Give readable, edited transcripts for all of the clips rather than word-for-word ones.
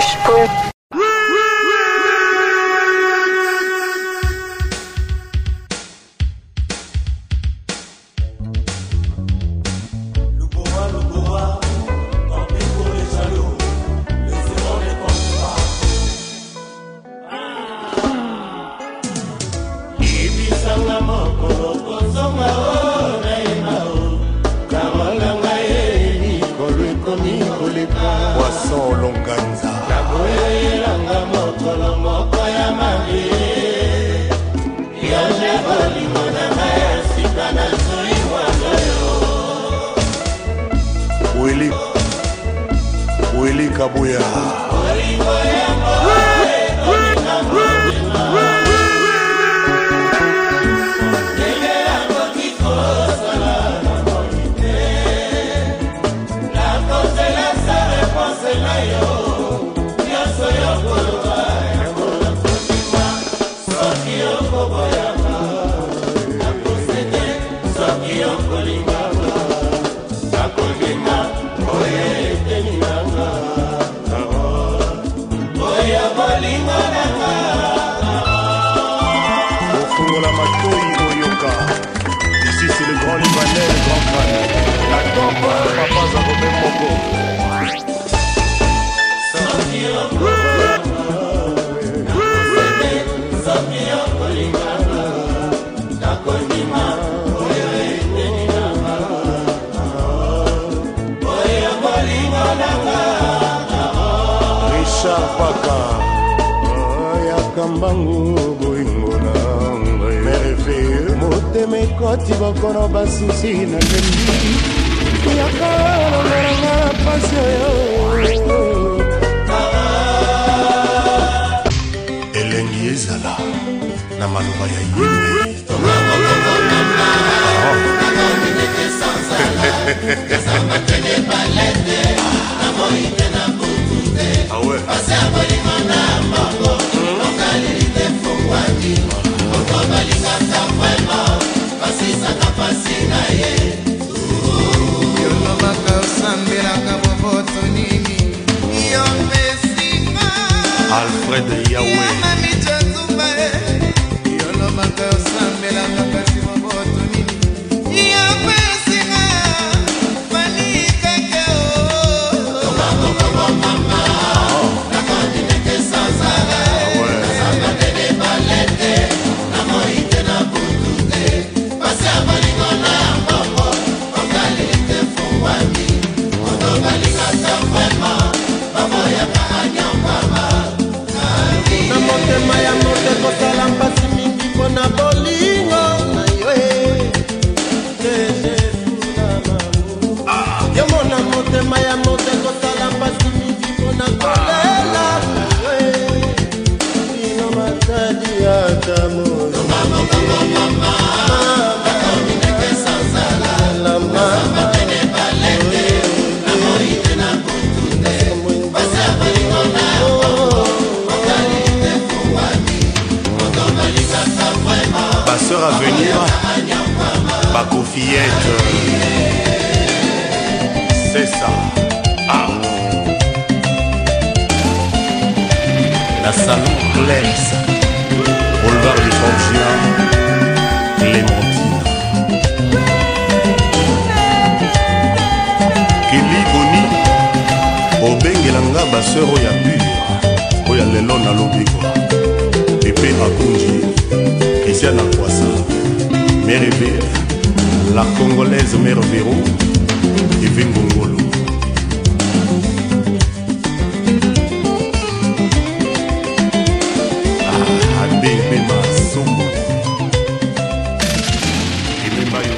Poisson Longanza Willy Kabouya Ofungola Matoi Oyoka. Ici c'est le grand Libanais, le grand crâne. La tombe, papa Zabobé Moko. Richard Paka Yakambangu Boingona Merveilleux Moteme Koti Bokono Basusi na Gembi Yakalonga Pasio Elengi Ezala na maloba ya Yembe Ah ouais. Alfred Yahweh Basseur à venir, Bakofillette, c'est ça. Ah. La salon Clems, Boulevard du Forgia, Clémentine. Kili Boni, Obengelanga Basseur Oya Pur, Oya Lelo na Lobiko, Pepe Akunji. Christiane Akwasa, Mère Eve, la Congolaise Mère Véro, Eve Ngongolo. Ah, bébé Masombo. Eve Mayo.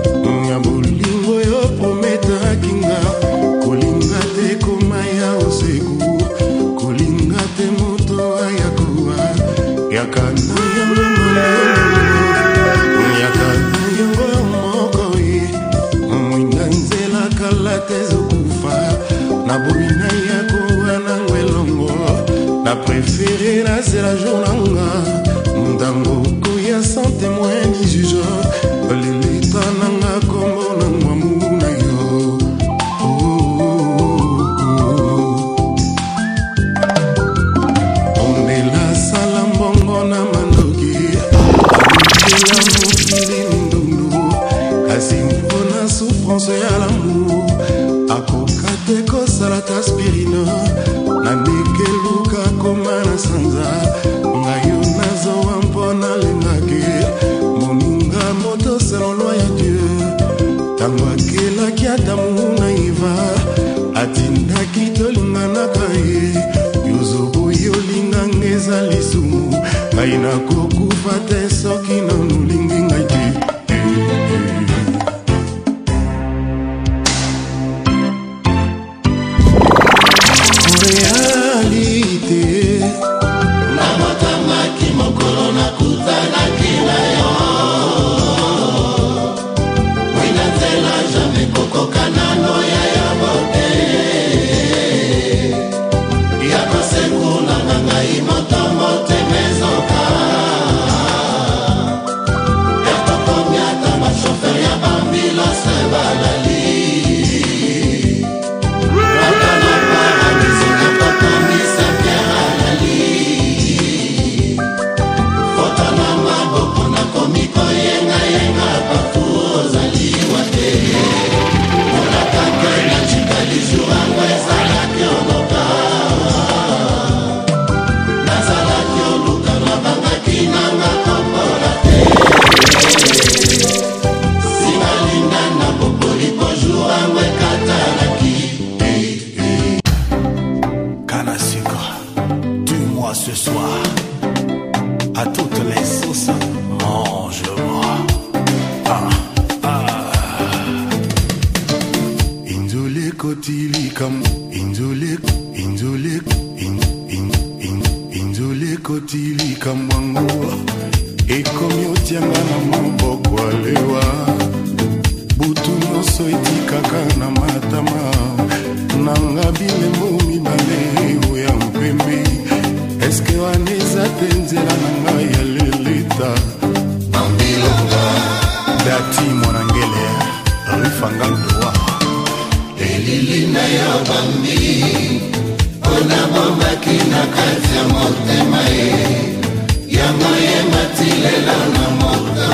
Kolinga te komaya ose c'est la journée Ndango koya sans témoin ni juge Lilita nanga kombo na mwamu na yo Ondela salambongo na mandoki Abukela mokili ndundu Kasi mpona souffrance ya l'amour Akokate kosalata aspirine Nandekeluka koma na sanza Ngayo nazo wampona lengake Moninga moto selon loi ya Dieu Tango akelaki adamu na Eva Atindaki tolinganaka ye Yozobo yolinga ngeza lisumu Ngai nakokufa te soki nanulingi ngai te Ce soir, à toutes les sauces, mange-moi. Inzole kotili kam, inzole kotili kam wango. Ekomi otianga na maboko alewa. Butu nyonso etikaka na matama. Nanga bilembo mibale oya mpembe. Eske waneza tenzela nanga ya lelita Bambilonga Dati mwanangele Rifanga ndoa Elili na yo bambi Ona bomba kina kazi ya motema ye Yango ye matilela na moto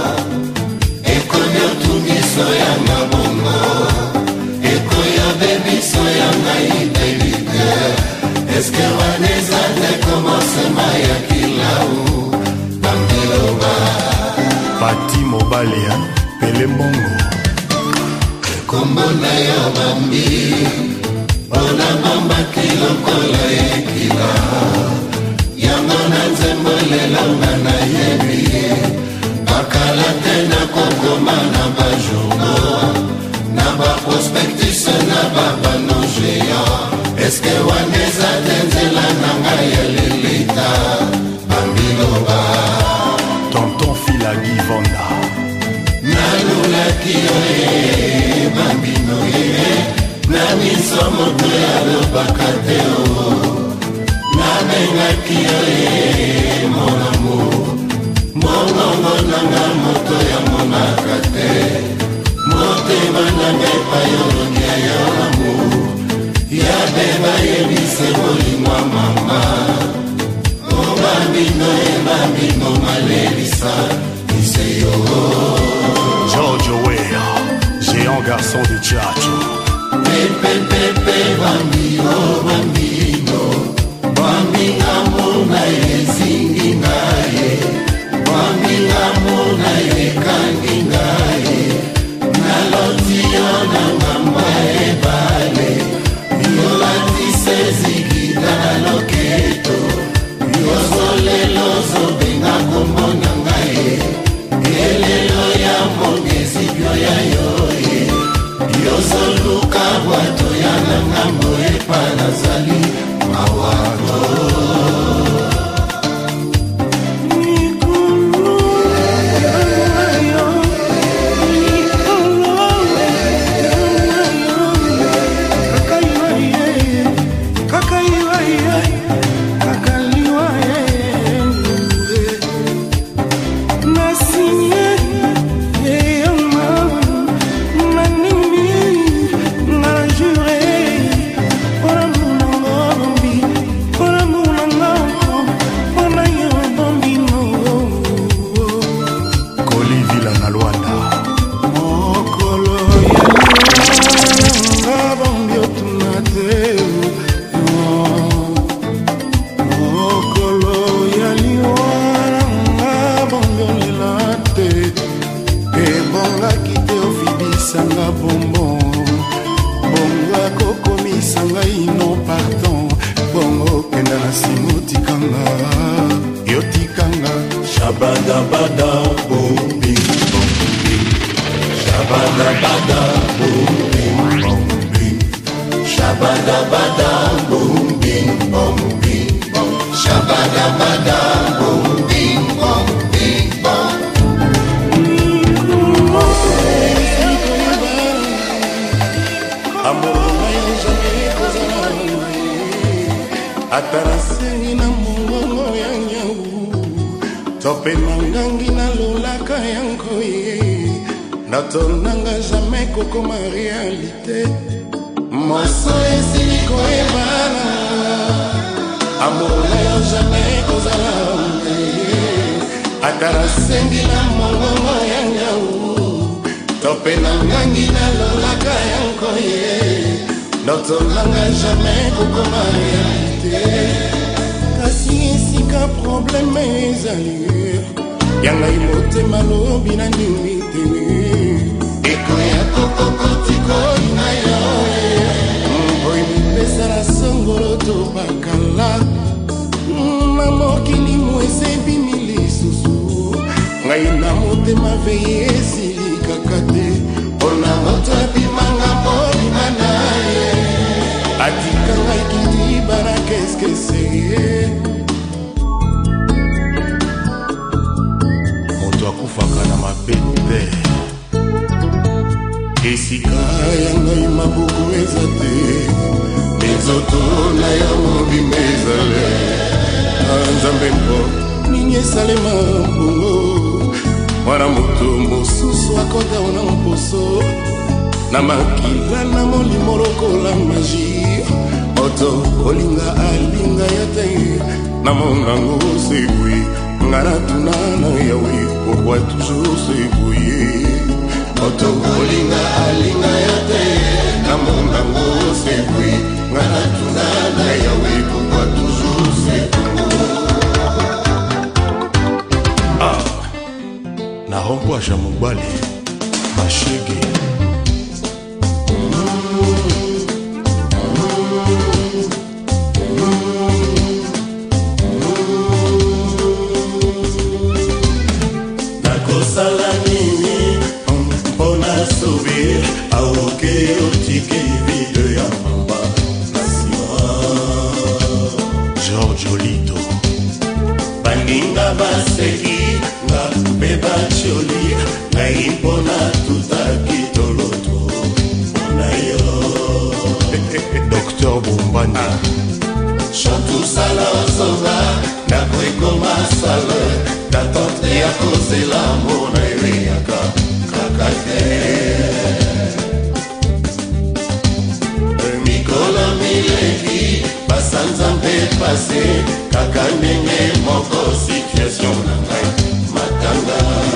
Eko yo tungiso ya mabongo Eko yo bebiso ya ngaitelite Eske waneza te komosema ya kilau Bambiloba Pati Mobalia Pele Mbongo Kombo na yo bambi Ona bamba kilokolo ekila Yango na nzembo lelanga na yebi Bakala tena kokoma na bajourno Na ba prospectus na babano géant Eske waneza tenzela nanga ya lelita Bambiloba Tonton Filagi Vonda Nanulaki yoye Bambino ye Namiso moto ya lobaka teo Nabengaki yoye mon amour Mongongo nanga moto ya monaka te Motema nanga epayologia ya amour Ya beba yebise molingwa mama O bambino bambino malelisa Iseyo George Weah Géant garçon de Tchatcho Pepe bambino bambino Bambinga muna yezingi ngaye Bambinga muna yekangi ngaye Nalotiyo na ngamba ebale Yolatise zigida na loketo Yozolelo zobenga kombona ngaye Elelo ya mongezi pyo ya yoye Yozoluka bwato ya na ngambo epa nazali Mawako Shabada bada boom bing boom bing. Shabada bada boom bing boom bing. Shabada bada boom bing boom bing boom. Shabada bada boom bing boom bing boom. Amor nayo jamais kozala atarasengi na mongongo ya nyau tope mangangi na lolaka yango ye natonanga jamais kokoma réalité moso esili koyebana amour nayo jamais kozala atarasengi na mongongo ya nyau tope mangangi na lolaka yango ye natonanga jamais kokoma réalité kasi esika probleme ezali yangai motema lobi na ndimi te ekoya kokokotikoyi na yo oyi mipesa na songolo to bakala na mokili mwese ebimi lisusu ngai na motema veye esili kaka te mpona moto abimanga mobima na ye atika ngai kitiba na keskeseye moto akufaka na mabete esika ya ngai mabuku eza te nzoto na yo mobima ezale nzambe mpo nini esalema mbongo mwana moto mosusu akota na mposo na makila na molimo lokola magie moto olinga alinga ya te na monango segui nga natuna na yawe pourquoi toujours segui moto olinga alinga ya te na monango segui nga natuna na yawe pourquoi toujours segui na rompoasha mobali mashege nakosala nini mpona sauver aoke otike video ya mamba na nsima George Olito baninga baseki nga mpe bacholi ngai mpona tutakitoloto mpona yo Dr Bombani chantusala ozonga nakwekoma sale datante ya kozela mona eleyaka kaka te mikolo mileki basanza mpe pase kaka ndenge moko situation na ngai matanga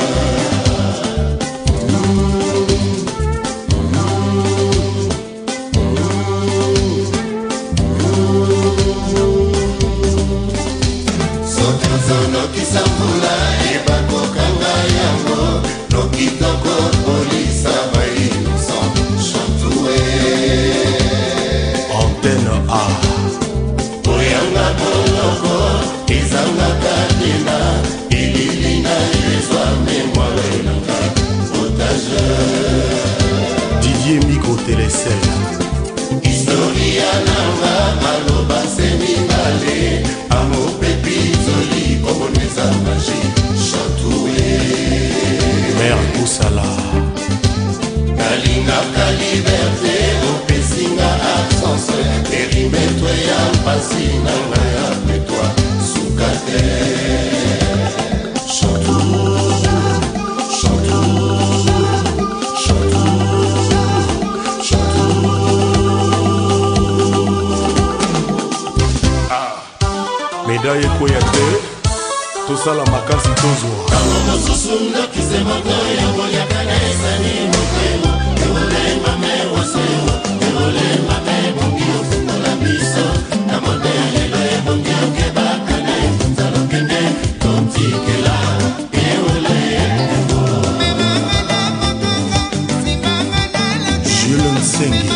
sotozonokisa mbula ebakokanga yango lokitoko polisa bainosan chantue antenne a oyanga boloko ezangaka tena elili na ezwa memoire nanga otage Didier Micro Télécel historia nanga maloba semibale amo pepizoli komoneza magi chantue mer kusala kalingaka liberté opesinga absence erimetwe ya mpasi nanga ya petwa suka te médaille ekoya te tosala makasi tozwa tango mosusu ndokise moto yangoliaka na esani mokemo eolema mewaseo eolema ebongi ofungola biso na modele lelo ebongi okebaka na efunza lokende tontikela eole Jules Nsengi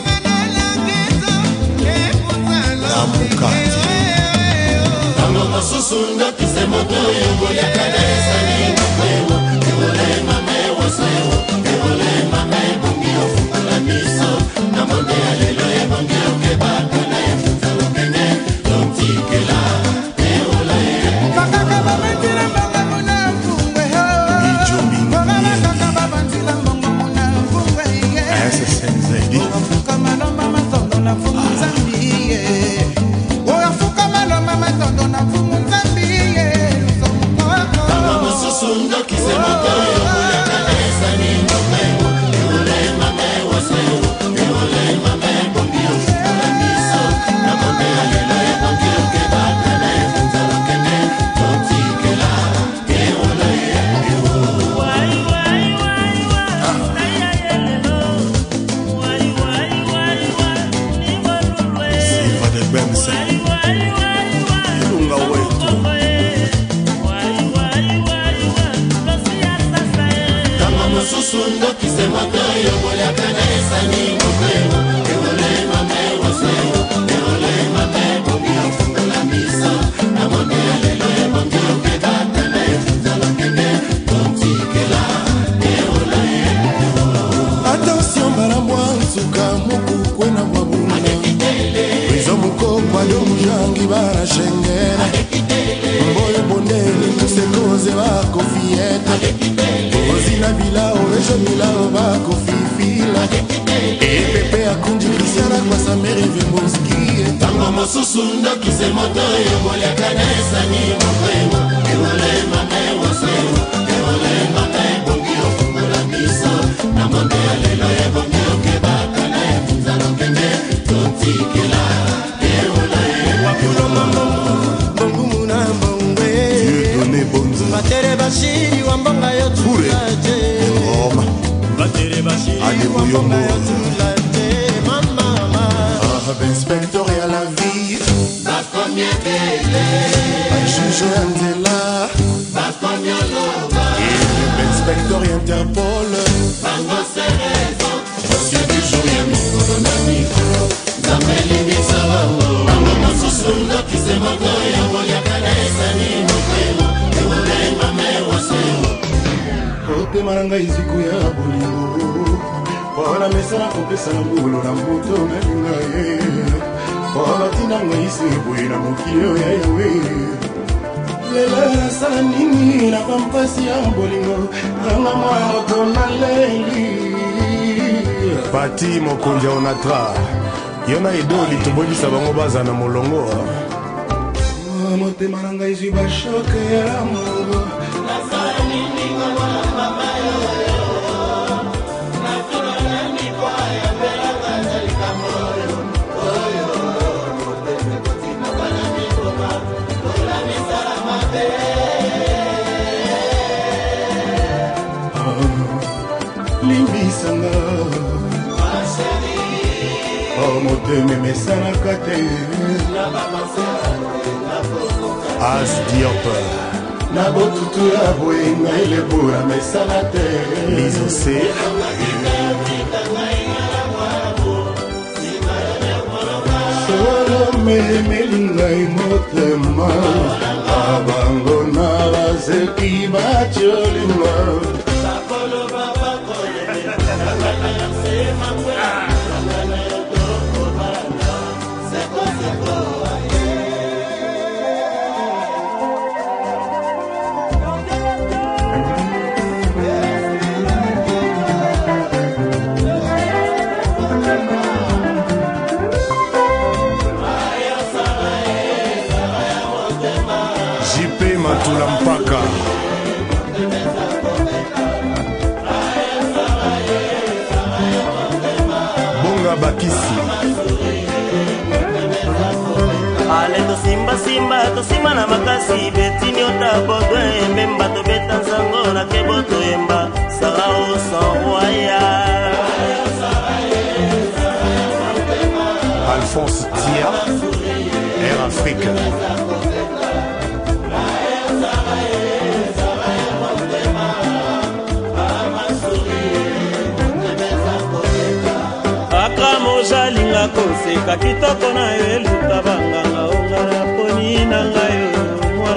Amukati tango mosusu mosusu ndokise moto yongo ya kanesa ni mkwemo Ewole mame wasewo Ewole mame bongi ofukula miso Na monde ya lelo e bongi okebaka na ya futa lokenge Lontikela Eola e Kakaka babandila mbonga muna mfungwe Kakaka babandila mbonga muna mfungwe Ogafuka malomba matondo na fumu Zambie Ogafuka malomba matondo na fumu Zambie Kama mosusu ndokise moto yongo ya kanesa ni mkwemo Ewole mame wasewo Ewole mame bongi ofukula miso Na monde ya lelo e bongi okebaka na ya futa lokenge Lontikela Eola e Sifa de Bemse Ilunga wetu Kama mosusu ndokise moto yongo ya kanesa ni mkwemo Ewole mame wasewo Ewole mame bongi ofukula miso Na monde ya lelo e bongi okebaka na ya futa lokenge Lontikela Eola e Attention barambwa nsuka mukukwe na bwabunga Wizo mukokwa do mujangi barashengera Mboyo bondeni kusekoze bako fieta Ozina bilao rejo bilao bako fifila Epepe akunji kristiana kwa samere vimoskie Tango mosusu ndokise moto yongo ya kanesa ni mkwemo Ewole mame wasewo Ewole mame bongi ofukula miso Na monde ya lelo e bongi okebaka na ya futa lokenge Lontikela Eola e Wakulo mambo Mbongu muna mbongwe Dieu donné bonzo Batere bashiri wambonga yo tulaje Roma Batere bashiri Ade wambonga Buyombo yo tulaje Mama Inspecteur à la vie Bakomye kele Juge Anzela Bakomye loba Inspecteur Interpol Bango serezo Osye du jour ya mikolo na mikolo Zameli misawa Bango mosusu ndokise moto yongo ya kanesa ni mkwemo Ewole mame wasewo Otema na ngai ziku ya bolingo Mpona mesa na kopesa na mbulu na mbuto na linga ye Mpona tina ngai seboye na mokili oyo ya yawe Lelo nasala nini na bampasi ya bolingo Nanga mwa moto na leli Pati mokonja onatra Yona idoli tobodisa bango baza na molongo Motema na ngai zwi bashoke ya mongo Limbisanga motema emesanaka te As Diop na botutu ya boye ngai lebura mesana te Lizo C solo memeli ngai motema abango na bazeki batiolinga JP Matula Mpaka Bonga Bakisi Ale tosimba tosima na makasi betini ota bodwe memba tobeta nzango na kebo toyemba sarao sans royal Alphonse Tia Air Afrique koseka kitoko na yo eluka banganga onga na poni na ngai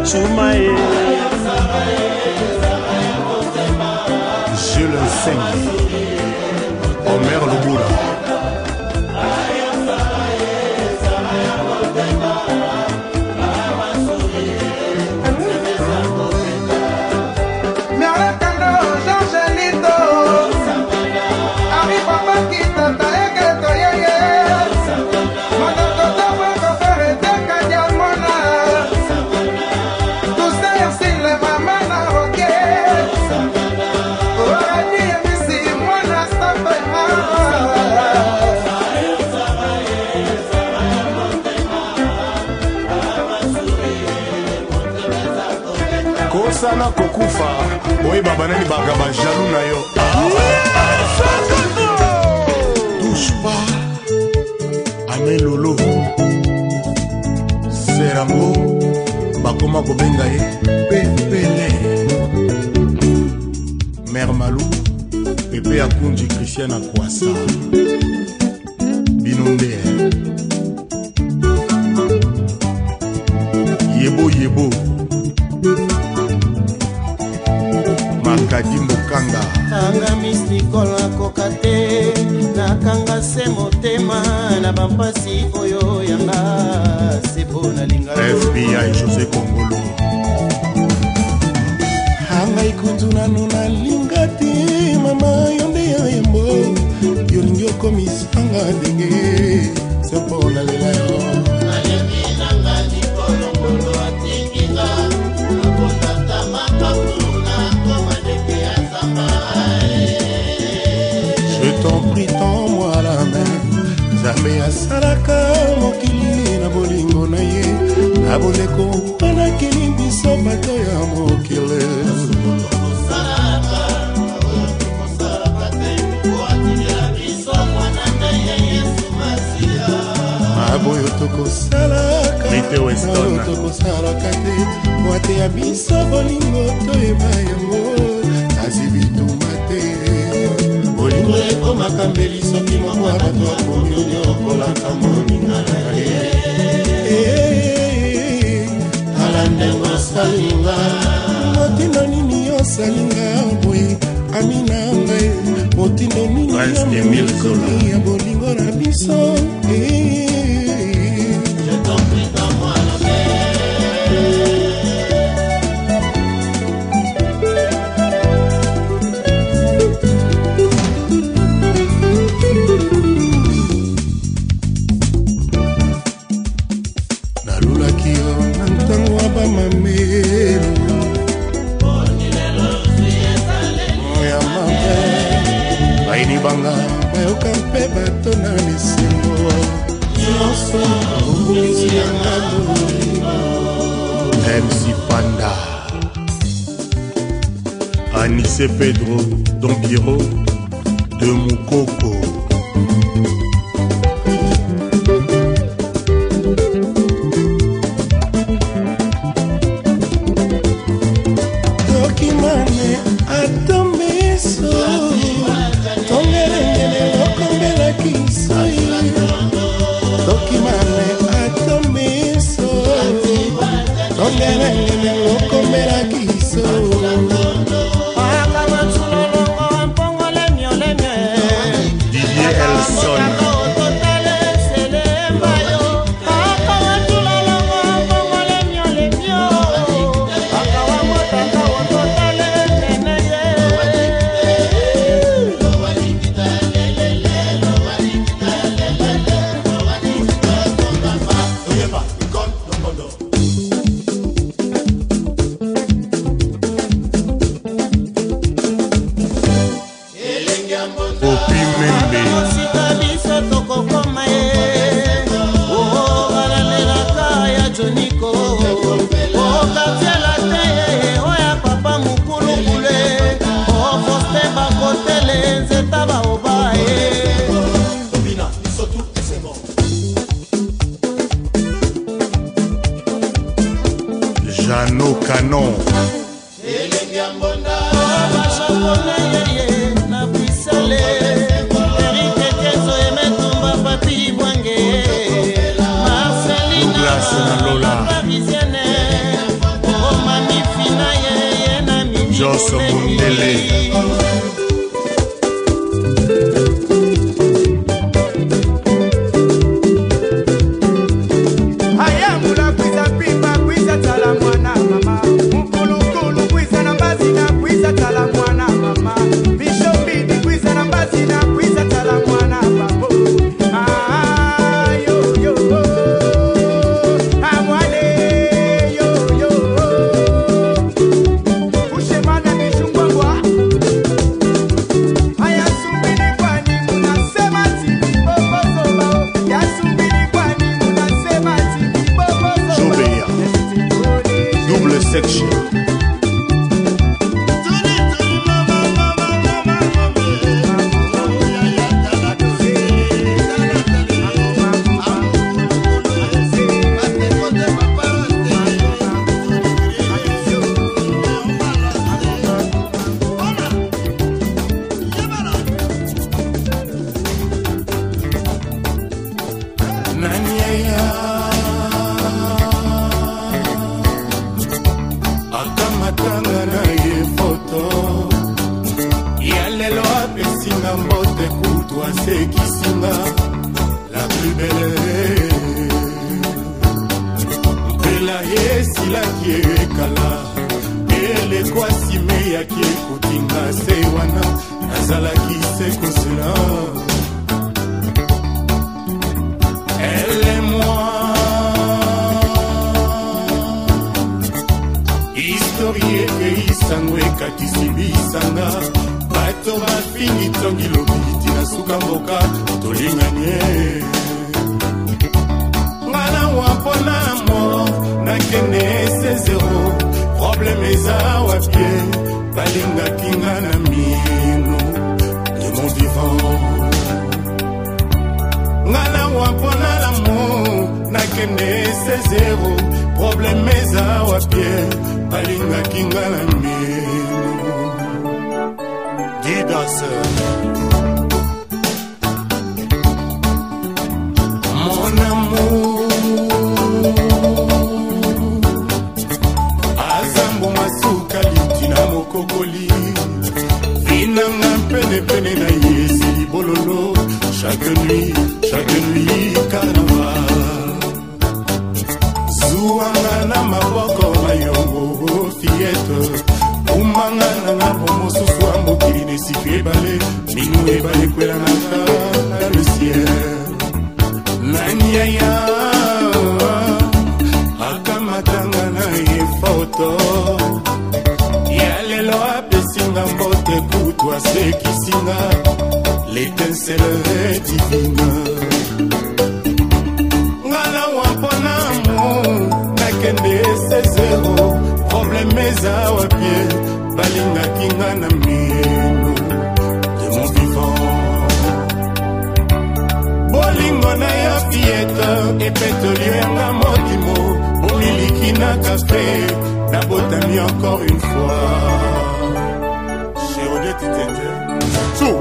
Chumae Jules Sengi Omer Lubula kosana kokufa oyeba banani bakaba jaloux na yo touche pas Amel Lolo Serango bakoma kobenga ye Pepele Mère Malou Pepe Akunji Christian Akwasa Binonde Yebo Yebo Makadi Mokanga Anga Miss Nicola Kokate nakanga se motema na bampasi oyo yanga sebo na lingalo FBI José Kongolo Hanga ikutuna nuna lingati mama yonde ya yembo yolingi okomisanga ndenge sepo na lela yo Aleminanga Nicolongolo atikinga akotata makakuna komadeke ya zamba. Je t'en prie, tends-moi la main. Nzambe asalaka mokili na bolingo na ye na boleko anakeli biso bato ya mokili maboyo tokosalaka tokosalaka te mwate ya biso bolingo toyeba yango kasi bitumba te bolingo ekomaka mbeli soki moko ya bato akomi onyokolaka moninga na ye tala ndenge osalinga motindo nini osalinga boye amina ngai motindo nini yomesoni ya bolingo na biso MC Panda Anissé Pedro Don Piero de Moukoko Tokimane atombeso tongerengene lokombela kisoi Tokimane atombeso tongerengene lokombela kisoi Didier Elson Jeannot Canon Carlos Mundele. Section. La plus belle Mpela esila kiekala ele kwasi meya kiekutinga se wana nazalaki se kosela elle et moi historie eisango ekatisi bisanga bato bafini tongi lobiti na suka mboka tolinganye ngana wampona mo nakende se zero probleme eza wapie balingaki nga na mino de mon vivant ngana wampona lamo nakende se zero probleme eza wapie balingaki nga na mino Danseur. Mon amour Azambo masuka litina mokokoli Vinanga pene pene na yesi bololo chaque nuit carnaval Zuanga na maboko mayongo fiette Umanga na bomo suswa mokili nesiku ebale minu ebale kwela na le ciel nanyaya akamatanga na ye foto ya lelo apesinga mbote kutu asekisinga l'étincelle divine ngala wampona mo nakende se zero problème eza wapie balingaki nga na mino de mon vivant bolingo na yo fieta epetoli yanga modimo bomiliki na kafe nabotami encore une fois Chérodette tete tout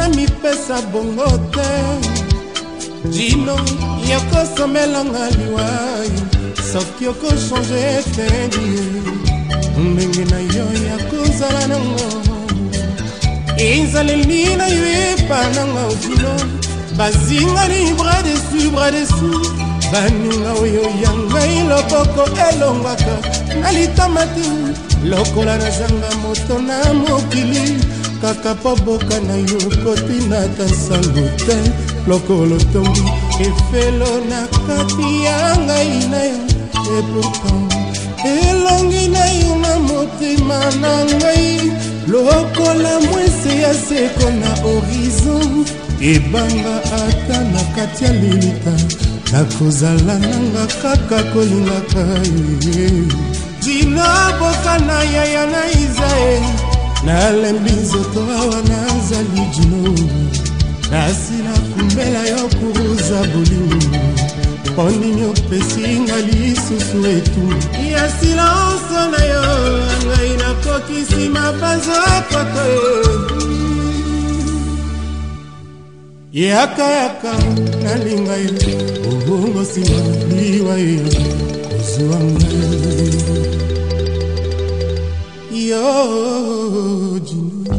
mipesa bongo te Gino yokosomelanga liwai soki okochange tendi ndenge na yo ya kozala nango ezaleli na yo epa nanga Gino bazingani bras dessus baninga oyo ya ngai loboko elongwaka na litamati lokola nazanga moto na mokili kaka po boka na yo kotinata sango te lokolo tongi efelo na kati ya ngai na yo epourtant elongi na yo na motema na ngai lokola mwese ya seko na horizon ebanga ata na kati ya lilita nakozala nanga kaka kolingaka Gino boka na yaya na Isae nalembi nzoto awa nazali Gino nasila kumbela yo kuruza bolingo mpo nini opesinga lisusu etu ya silence na yo ngai nakokisi mabanzo akoto yaka nalinga yo obongo nsima liwa yo kozwa ngai yo Gino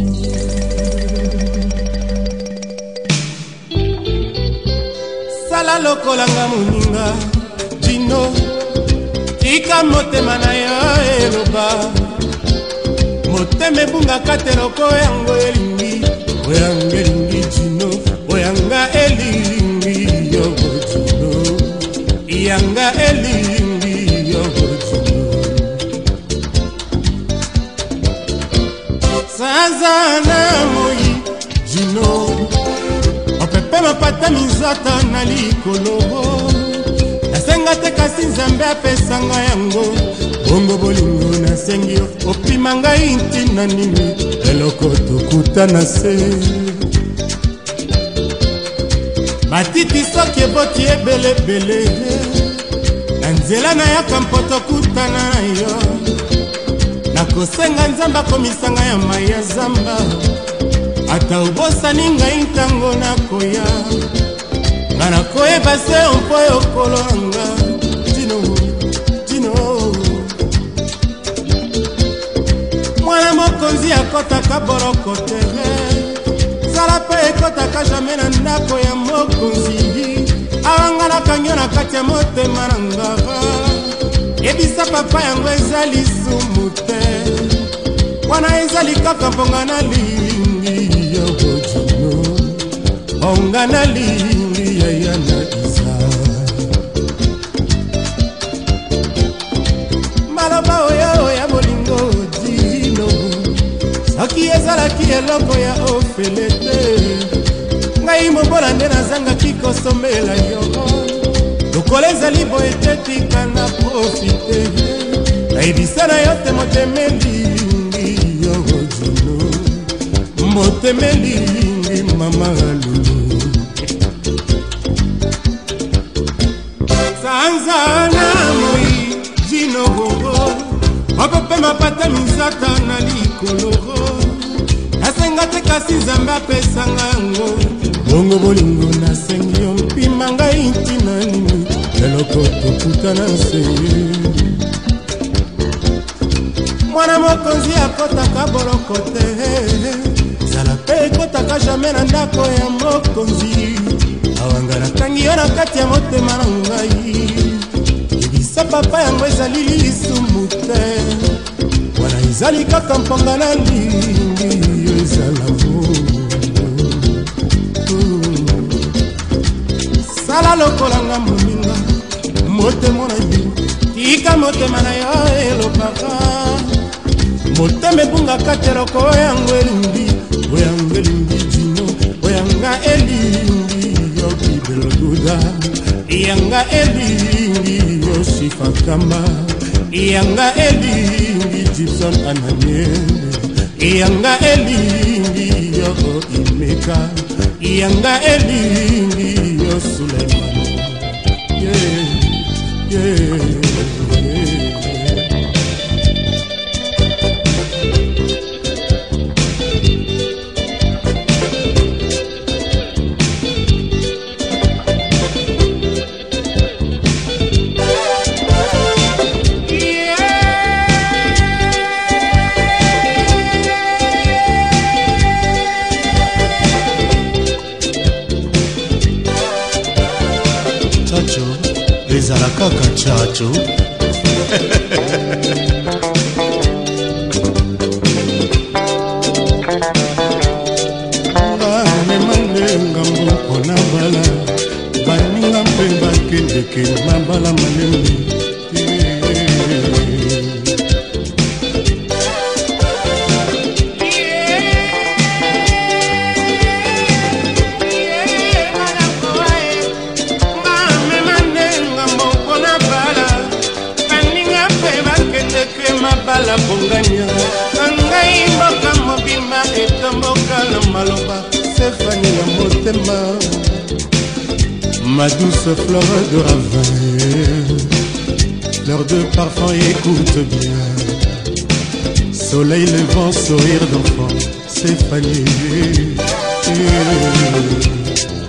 sala lokolanga moninga Gino tika motema na yo eloba motema ebungaka te loko yango elingi oyanga elingi Gino oyanga elingi yogo Gino yanga elingi yogo Gino sazana moi Gino opepe mapata mizata na likolo nasenga te kasi nzambe apesanga yango bongo bolingo nasengi opima ngai ntina nini eloko tokutana se matiti soki eboti ebelebele na nzela nayaka mpo tokutana na yo nakosenga nzambe akomisanga ya mai ya zamba ata obosani ngai ntango nakoya nga nakoyeba se mpo yokolonga Gino mwana mokonzi akotaka boroko tere zala mpe ekotaka jamai na ndako ya mokonzi awanga nakangio na kati ya motema na ngara yebisa papa yango eza lisumu te wana ezali kaka mponga na lingi yogo Gino onga na lingi yaya na Isa maloba oyo ya bolingo Gino soki ezalaki eloko ya ofele te ngai mobola nde nazangaki kosomela yo lokola ezali boye te tika na profite nayebisa na yo te motemeli yogo Gino motemeli mama lulu sanzana moi Gino bongo opepe mapata mizata na likolo nasenga te kasi nzambe apesanga yango bongo bolingo nasengi yo mpima ngai ntina nini eloko tokutana se mwana mokonzi akotaka boloko te zala mpe ekotaka jamai na ndako ya mokonzi awanga natangi yo na kati ya motema na ngai ebisa papa yango ezali lisumu te wana ezali kaka mponga na lingi yo ezala sala lokolanga moninga motema na yo tika motema na yo elobaka motema ebungaka te loko yango elingi oyanga elingi Gino oyanga elingi yo kibeloduda yanga elingi yo shifakamba yanga elingi Gibson Ananie yanga elingi yo Imeka yanga elingi yo Suleiman ezala kaka chacho bamemandenga mboko na bala baninga mpe bakendeke mabala malembe mabala bonganya ngai mboka mobima etomboka na maloba sefani ya motema ma douce fleur de ravin fleur de parfum écoute bien soleil levant sourire d'enfant Stéphanie